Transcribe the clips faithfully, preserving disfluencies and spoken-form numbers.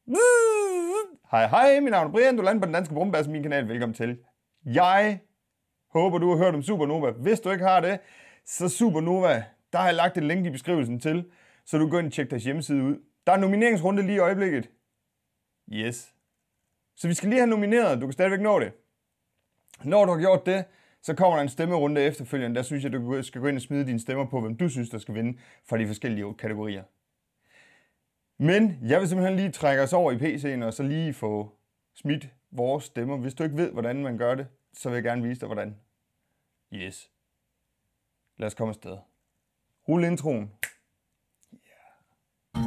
Hej hej, mit navn er Brian, du lander på den danske brumbasse, min kanal, velkommen til. Jeg håber, du har hørt om Supernova. Hvis du ikke har det, så Supernova, der har jeg lagt et link i beskrivelsen til, så du går ind og tjekker deres hjemmeside ud. Der er en nomineringsrunde lige i øjeblikket. Yes. Så vi skal lige have nomineret, du kan stadigvæk nå det. Når du har gjort det, så kommer der en stemmerunde efterfølgende. Der synes jeg, du skal gå ind og smide dine stemmer på, hvem du synes, der skal vinde fra de forskellige kategorier. Men jeg vil simpelthen lige trække os over i P C'en og så lige få smidt vores stemmer. Hvis du ikke ved, hvordan man gør det, så vil jeg gerne vise dig, hvordan. Yes. Lad os komme afsted. Rul introen. Yeah.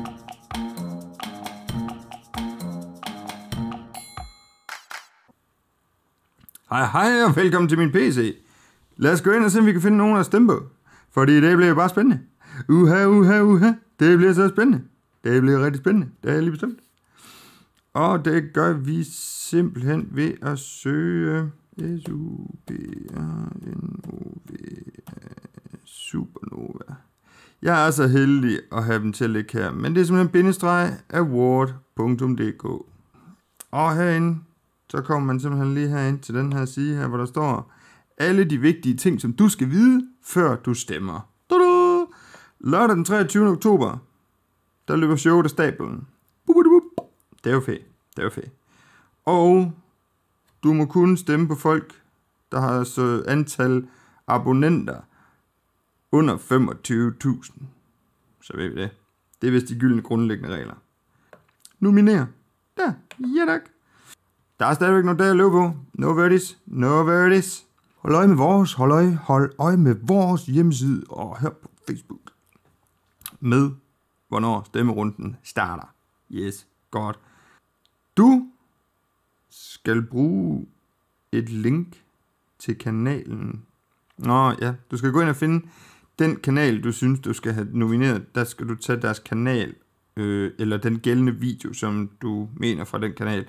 Hej hej og velkommen til min P C. Lad os gå ind og se, om vi kan finde nogen at stemme på. Fordi det bliver bare spændende. Uha, uha, uha. Det bliver så spændende. Det bliver rigtig spændende. Det er jeg lige bestemt. Og det gør vi simpelthen ved at søge S U B R N O V Supernova. Jeg er så heldig at have dem til at ligge her, men det er simpelthen bindestreg award punktum d k. Og herinde, så kommer man simpelthen lige herind til den her side her, hvor der står alle de vigtige ting, som du skal vide, før du stemmer. Lørdag den treogtyvende oktober, der løber showet af stablen. Det er jo fedt. Det er jo fedt. Og du må kun stemme på folk, der har så antal abonnenter under femogtyve tusind. Så ved vi det. Det er vist de gyldne grundlæggende regler. Nominer. Der. Ja tak. Der er stadigvæk noget der at løbe på. No worries. No worries. Hold øje med vores. Hold øje. Hold øje med vores hjemmeside. Og her på Facebook. Med hvornår stemmerunden starter. Yes. Godt. Du skal bruge et link til kanalen. Nå ja, du skal gå ind og finde den kanal, du synes, du skal have nomineret. Der skal du tage deres kanal, øh, eller den gældende video, som du mener fra den kanal.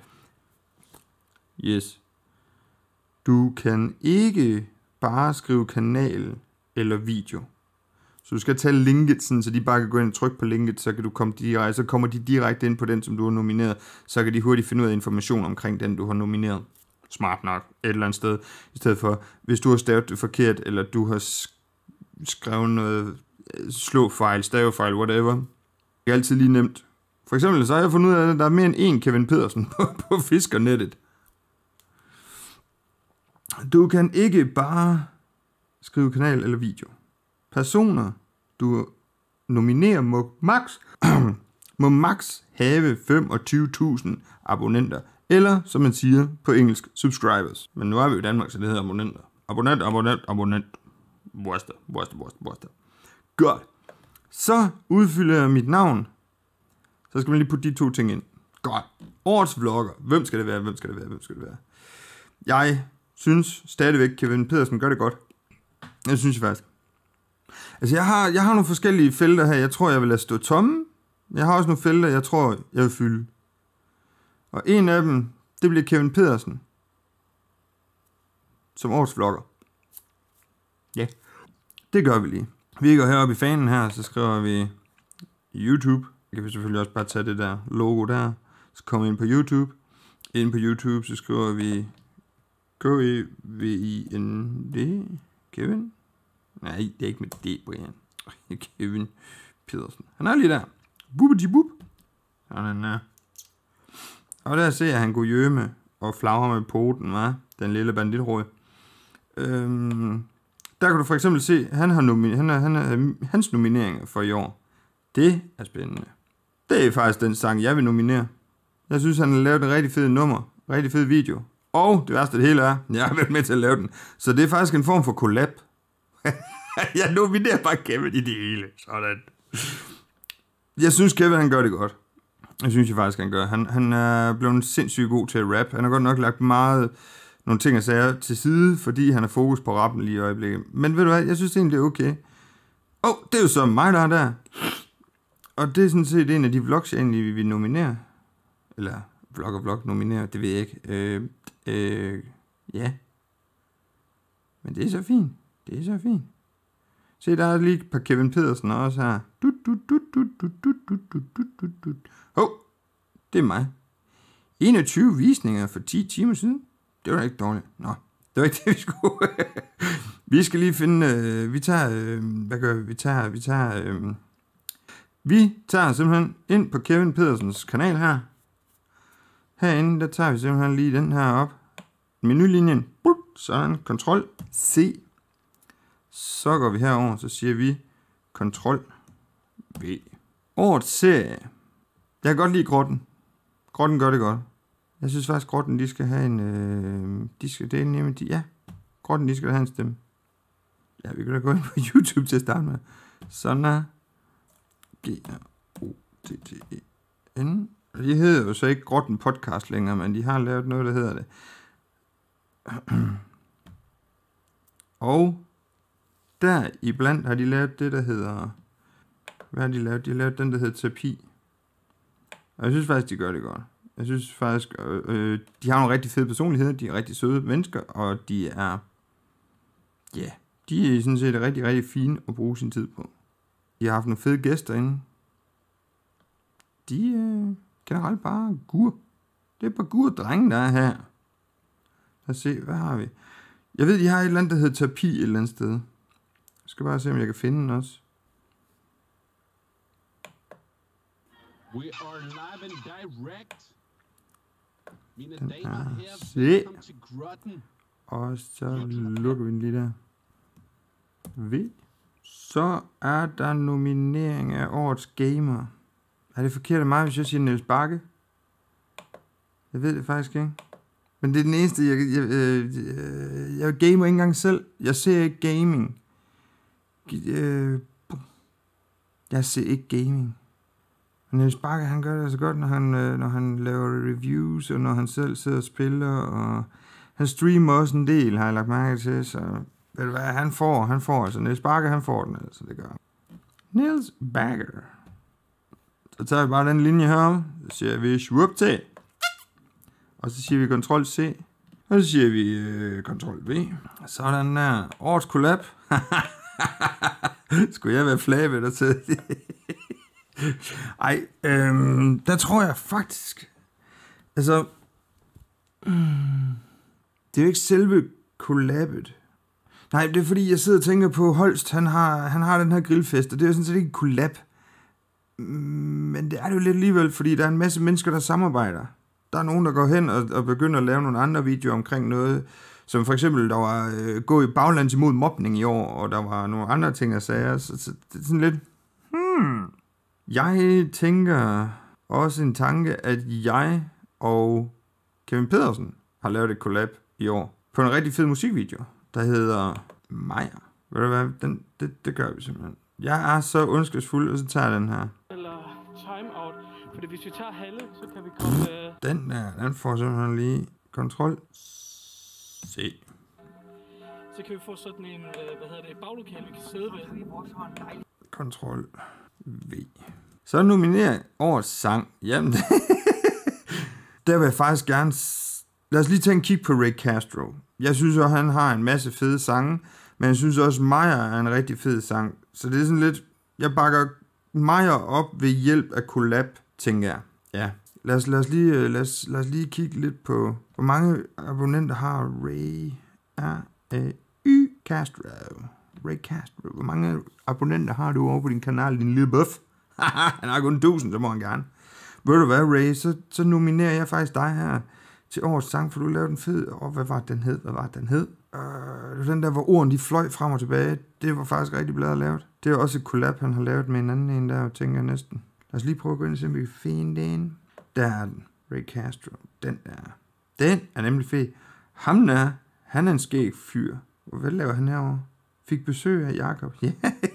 Yes. Du kan ikke bare skrive kanal eller video. Så du skal tage linket, sådan, så de bare kan gå ind og trykke på linket, så kan du komme direkte, så kommer de direkte ind på den, som du har nomineret. Så kan de hurtigt finde ud af information omkring den, du har nomineret. Smart nok. Et eller andet sted. I stedet for, hvis du har stavet det forkert, eller du har skrevet noget slåfejl, stavefejl, whatever. Det er altid lige nemt. For eksempel, så har jeg fundet ud af, at der er mere end en Kevin Pedersen på, på Fiskernettet. Du kan ikke bare skrive kanal eller video. Personer, du nominerer, må max, må max have femogtyve tusind abonnenter. Eller, som man siger på engelsk, subscribers. Men nu er vi jo i Danmark, så det hedder abonnenter. Abonnent, abonnent, abonnent. Worster, worster, worster, worster. Godt. Så udfylder jeg mit navn. Så skal man lige putte de to ting ind. Godt. Årets vlogger. Hvem skal det være? Hvem skal det være? Hvem skal det være? Jeg synes stadigvæk, Kevin Pedersen gør det godt. Jeg synes faktisk. Altså, jeg har, jeg har nogle forskellige felter her, jeg tror, jeg vil lade stå tomme. Jeg har også nogle felter, jeg tror, jeg vil fylde. Og en af dem, det bliver Kevin Pedersen. Som årets vlogger. Ja, det gør vi lige. Vi går heroppe i fanen her, så skriver vi YouTube. Så kan vi selvfølgelig også bare tage det der logo der. Så kommer vi ind på YouTube. Ind på YouTube, så skriver vi K E V I N D. Kevin. Nej, det er ikke med D, Brian. Kevin Pedersen. Han er lige der. Bubidi-bub. Sådan der. Og der ser jeg, at han går hjemme og flagrer med poten, hva? Den lille banditrød. Øhm, der kan du for eksempel se, han har nomi- han er, han er, hans nomineringer for i år. Det er spændende. Det er faktisk den sang, jeg vil nominere. Jeg synes, han har lavet en rigtig fed nummer. Rigtig fed video. Og det værste af det hele er, jeg har været med til at lave den. Så det er faktisk en form for collab. Jeg nominerer bare Kevin i det hele. Sådan. Jeg synes, Kevin han gør det godt. Jeg synes jeg faktisk, han gør. Han, han er blevet sindssygt god til at rap. Han har godt nok lagt meget nogle ting og sager til side, fordi han har fokus på rappen lige i øjeblikket. Men ved du hvad, jeg synes egentlig, det er okay. Åh, oh, det er jo så mig, der er der. Og det er sådan set en af de vlogs, jeg egentlig vil nominere. Eller vlog og vlog nominere, det ved jeg ikke. Øh, øh, ja. Men det er så fint. Det er så fint. Se, der er lige et par Kevin Pedersen også her. Hov, Det er mig. enogtyve visninger for ti timer siden. Det var da ikke dårligt. Nå, det var ikke det, vi skulle. Vi skal lige finde... Øh, vi tager... Øh, hvad gør vi? Vi tager... Vi tager... Øh, vi tager simpelthen ind på Kevin Pedersens kanal her. Herinde, der tager vi simpelthen lige den her op. Menulinjen. Sådan. Kontrol C. Så går vi herover, så siger vi Kontrol V. Årets serie. Jeg kan godt lide Grotten. Grotten gør det godt. Jeg synes faktisk, Grotten, de skal have en... Øh, de skal dele nemme... De, ja, Grotten, de skal have en stemme. Ja, vi kan da gå ind på YouTube til at starte med. Sådan er... G R O T T E N. De hedder jo så ikke Grotten Podcast længere, men de har lavet noget, der hedder det. Og der iblandt har de lavet det, der hedder... Hvad har de lavet? De har lavet den, der hedder Terapi. Og jeg synes faktisk, de gør det godt. Jeg synes faktisk, øh, de har nogle rigtig fede personligheder, de er rigtig søde mennesker, og de er... Ja, yeah, de er sådan set rigtig, rigtig fine at bruge sin tid på. De har haft nogle fede gæster inde. De er generelt bare gur. Det er bare gur drenge, der er her. Lad os se, hvad har vi? Jeg ved, de har et eller andet, der hedder Terapi et eller andet sted. Jeg skal bare se, om jeg kan finde den også. We are live and direct. Mine Den damer og er herrer, se. velkommen til Grotten. Og så lukker vi den lige der. V. Så er der nominering af årets gamer. Er det forkert af mig, hvis jeg siger Niels Bakke? Jeg ved det faktisk ikke. Men det er den eneste, jeg... Jeg, jeg, jeg gamer ikke engang selv. Jeg ser ikke gaming. Jeg ser ikke gaming. Niels Bakke, han gør det altså godt, når han, når han laver reviews, og når han selv sidder og spiller, og han streamer også en del, har jeg lagt mærke til, så ved du hvad, han får, han får, altså Niels Bakke, han får den, altså det gør han. Niels Bakke. Så tager vi bare den linje her, så siger vi swoop til, og så siger vi Ctrl C, og så siger vi øh, Ctrl V, sådan der, årets collab. Skulle jeg være flabet og tage det? Ej, øhm, der tror jeg faktisk, altså, mm, det er jo ikke selve kollabet. Nej, det er fordi, jeg sidder og tænker på, Holst, han har, han har den her grillfest, og det er jo sådan set ikke en kollab. Men det er det jo lidt alligevel, fordi der er en masse mennesker, der samarbejder. Der er nogen, der går hen og, og begynder at lave nogle andre videoer omkring noget, som for eksempel, der var øh, gå i baglands imod mobning i år, og der var nogle andre ting at sige, så, så det er sådan lidt, hmm... Jeg tænker også en tanke, at jeg og Kevin Pedersen har lavet et collab i år på en rigtig fed musikvideo, der hedder Maja. Ved du hvad? Den, det, det gør vi simpelthen. Jeg er så ondskabsfuld, og så tager jeg den her. Eller time out. Fordi hvis vi tager halve, så kan vi komme... Øh... Den der, den får simpelthen lige kontrol C. Så kan vi få sådan en, øh, hvad hedder det, baglokale, vi kan sidde ved. Kontrol V. Så nominerer årets sang. Jamen, der vil jeg faktisk gerne... Lad os lige tage en kig på Ray Castro. Jeg synes også, han har en masse fede sange, men jeg synes også, Maja er en rigtig fed sang. Så det er sådan lidt... Jeg bakker Maja op ved hjælp af collab, tænker jeg. Ja, lad os, lad os, lige, lad os, lad os lige kigge lidt på... Hvor mange abonnenter har Ray... R A Y Castro? Ray Castro. Hvor mange abonnenter har du over på din kanal, din lille buff? Han har kun tusind, så må han gerne. Ved du hvad, Ray, så, så nominerer jeg faktisk dig her til årets sang, for du lavede en fed... Og hvad var den hed? Hvad var den hed? Uh, den der, hvor ordene de fløj frem og tilbage. Det var faktisk rigtig bladet lavet. Det er også et collab, han har lavet med en anden en der, tænker jeg næsten. Lad os lige prøve at gå ind og se, om vi kan finde den. Der er den. Ray Castro. Den der. Den er nemlig fed. Ham der, han er en skæg fyr. Hvad laver han herovre? Fik besøg af Jakob. Ja.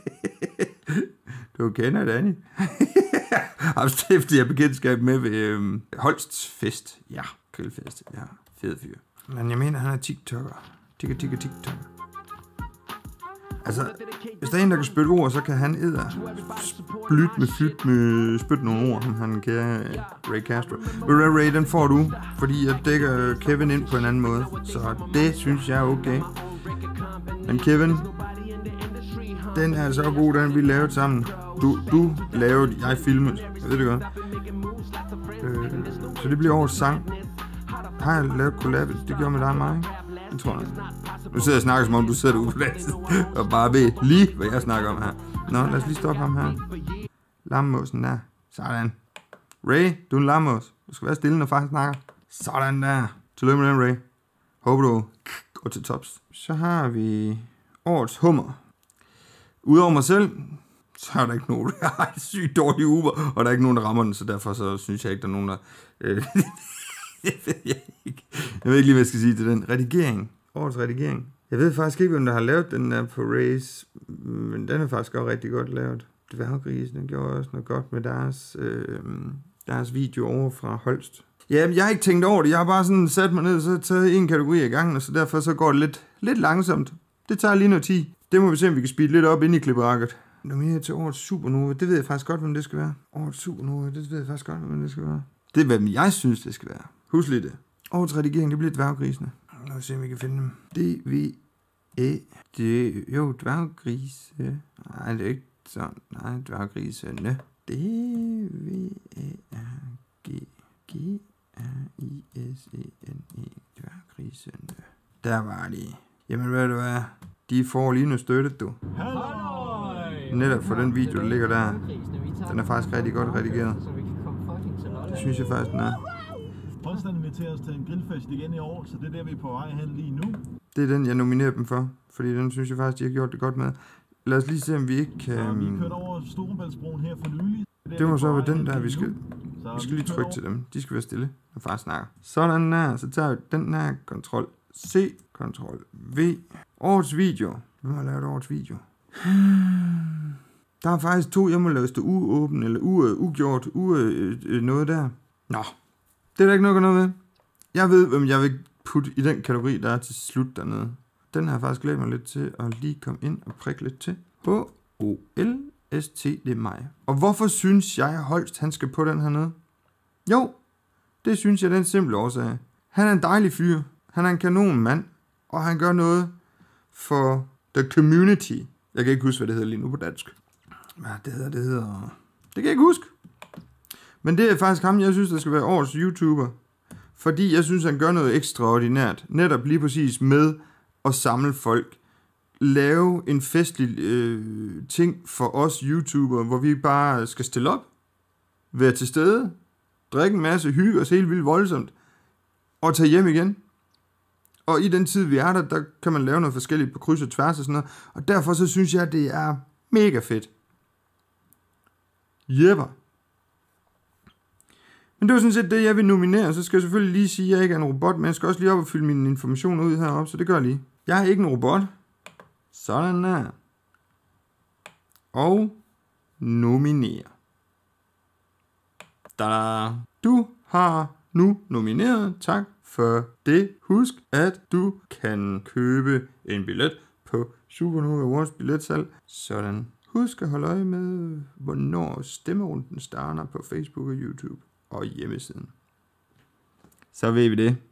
Du kender Danny. Har stiftet jeg bekendtskab med ved øhm, Holsts fest. Ja, grillfest. Ja, fed fyr. Men jeg mener, han er tiktoker. Tikka, tikka, tiktoker. Altså, hvis der er en, der kan spytte ord, så kan han edder splyt med fyt med spytte nogle ord, som han kan Ray Castro. Ray Ray, den får du, fordi jeg dækker Kevin ind på en anden måde. Så det synes jeg er okay. Men Kevin, den er så god, den vi lavede sammen. Du, du lavede, jeg filmede. Jeg ved det godt. Øh, Så det bliver årets sang. Har jeg lavet collab? Det gjorde med dig og mig, ikke? Det tror jeg. Nu sidder jeg og snakker, som om du sidder ude på dansen, og bare ved lige, hvad jeg snakker om her. Nå, lad os lige stoppe ham her. Lammåsen der. Sådan. Ray, du er en lammås. Du skal være stille, når far snakker. Sådan der. Tillykke med den, Ray. Håber du går til tops. Så har vi årets hummer. Udover mig selv, så er der ikke nogen, der har en sygt dårlig Uber, og der er ikke nogen, der rammer den, så derfor så synes jeg ikke, der er nogen, der... Øh, jeg, ved, jeg, ikke. jeg ved ikke lige, hvad jeg skal sige til den. Redigering. Årets redigering. Jeg ved faktisk ikke, hvem der har lavet den der på Race, men den er faktisk også rigtig godt lavet. Dværggrisen gjorde også noget godt med deres, øh, deres video over fra Holst. Ja, jeg har ikke tænkt over det. Jeg har bare sådan sat mig ned og så taget en kategori i gangen, og så derfor så går det lidt, lidt langsomt. Det tager lige noget tid. Det må vi se, om vi kan speede lidt op ind i klipperakket. Nomineret til årets Supernova. Det ved jeg faktisk godt, hvem det skal være. Årets Supernova, det ved jeg faktisk godt, hvem det skal være. Det er, hvad jeg synes, det skal være. Husk lige det. Årets redigering, det bliver dværggrisene. Lad os se, om vi kan finde dem. D V E. Det jo dværggrise. Nej, det er ikke sådan. Nej, dværggrisene. D V E R G G R I S E N E. Dværggrisene. Der var de. Jamen, hvad du er? De får lige noget støtte, du. Netop for den video, der ligger der. Den er faktisk rigtig godt redigeret. Det synes jeg faktisk, den er. Holstein inviterer os til en grillfest igen i år, så det er der, vi er på vej hen lige nu. Det er den, jeg nominerer dem for, fordi den synes jeg faktisk, de har gjort det godt med. Lad os lige se, om vi ikke kan... Så vi kørt over Storebæltsbroen her for nylig. Det, det må så være den der, vi skal... Vi skal lige trykke til dem. De skal være stille, når far snakker. Sådan der, så tager vi den her kontrol C, kontrol V. Årets video. Hvem har lavet årets video? Der er faktisk to, jeg må lave stå uåben, eller u, ugjort, u, øh, noget der. Nå, det er der ikke noget at gøre noget med. Jeg ved, hvem jeg vil putte i den kategori, der er til slut dernede. Den har jeg faktisk glædet mig lidt til at lige komme ind og prikke lidt til. H O L S T, det er mig. Og hvorfor synes jeg, at Holst, han skal på den hernede? Jo, det synes jeg, det er en simpel årsag. Han er en dejlig fyr. Han er en kanon mand. Og han gør noget for the community. Jeg kan ikke huske, hvad det hedder lige nu på dansk. Hvad det hedder, det hedder... Det kan jeg ikke huske. Men det er faktisk ham, jeg synes, der skal være årets YouTuber. Fordi jeg synes, han gør noget ekstraordinært. Netop lige præcis med at samle folk. Lave en festlig øh, ting for os YouTubere, hvor vi bare skal stille op. Være til stede. Drikke en masse, hygge os helt vildt voldsomt. Og tage hjem igen. Og i den tid, vi er der, der kan man lave noget forskelligt på kryds og tværs og sådan noget. Og derfor så synes jeg, det er mega fedt. Jepper. Men det var sådan set det, jeg vil nominere. Så skal jeg selvfølgelig lige sige, at jeg ikke er en robot, men jeg skal også lige op og fylde mine informationer ud heroppe, så det gør jeg lige. Jeg er ikke en robot. Sådan der. Og nominere. Da. Du har nu nomineret. Tak for det. Husk, at du kan købe en billet på Supernova Awards billetsalg. Sådan. Husk at holde øje med, hvornår stemmerunden starter på Facebook og YouTube og hjemmesiden. Så ved vi det.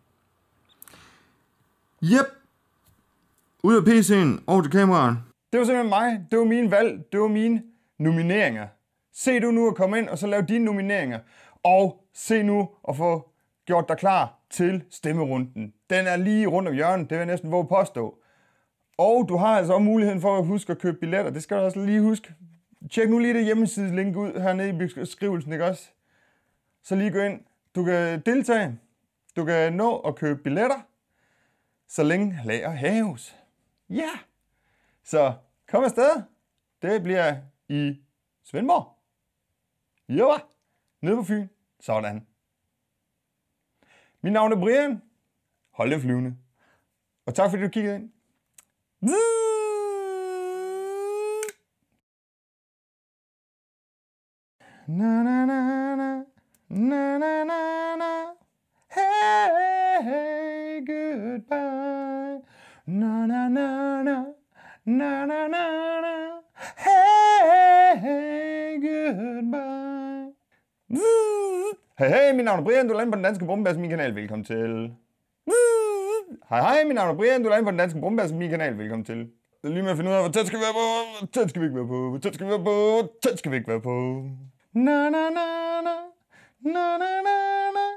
Yep. Ud af P C'en, over til kameraet. Det var simpelthen mig. Det var mine valg. Det var mine nomineringer. Se du nu at komme ind og så lave dine nomineringer. Og se nu at få gjort dig klar til stemmerunden. Den er lige rundt om hjørnet. Det vil jeg næsten våge påstå. Og du har altså også muligheden for at huske at købe billetter. Det skal du også lige huske. Tjek nu lige det hjemmeside-link ud hernede i beskrivelsen, ikke også? Så lige gå ind. Du kan deltage. Du kan nå at købe billetter, så længe lager haves. Ja! Yeah. Så kom afsted. Det bliver i Svendborg. Jo, nede på Fyn. Sådan. Mit navn er Brian. Hold det flyvende. Og tak fordi du kiggede ind. Na na na na na na na na. Hey, hey, goodbye. Na na na na na na na na. Hey, hey, goodbye. Hey, hey, mit navn er Brian, du er inde på den danske Brumbasse, min kanal, velkommen til. Hej, hej, mit navn er Brian, du er inde på den danske Brumbasse, min kanal, velkommen til. Det er lige med at finde ud af, hvor tæt skal vi være på, hvor tæt skal vi ikke være på, hvor tæt skal vi være på, hvor tæt skal vi ikke være på. Na na na na, na na na na.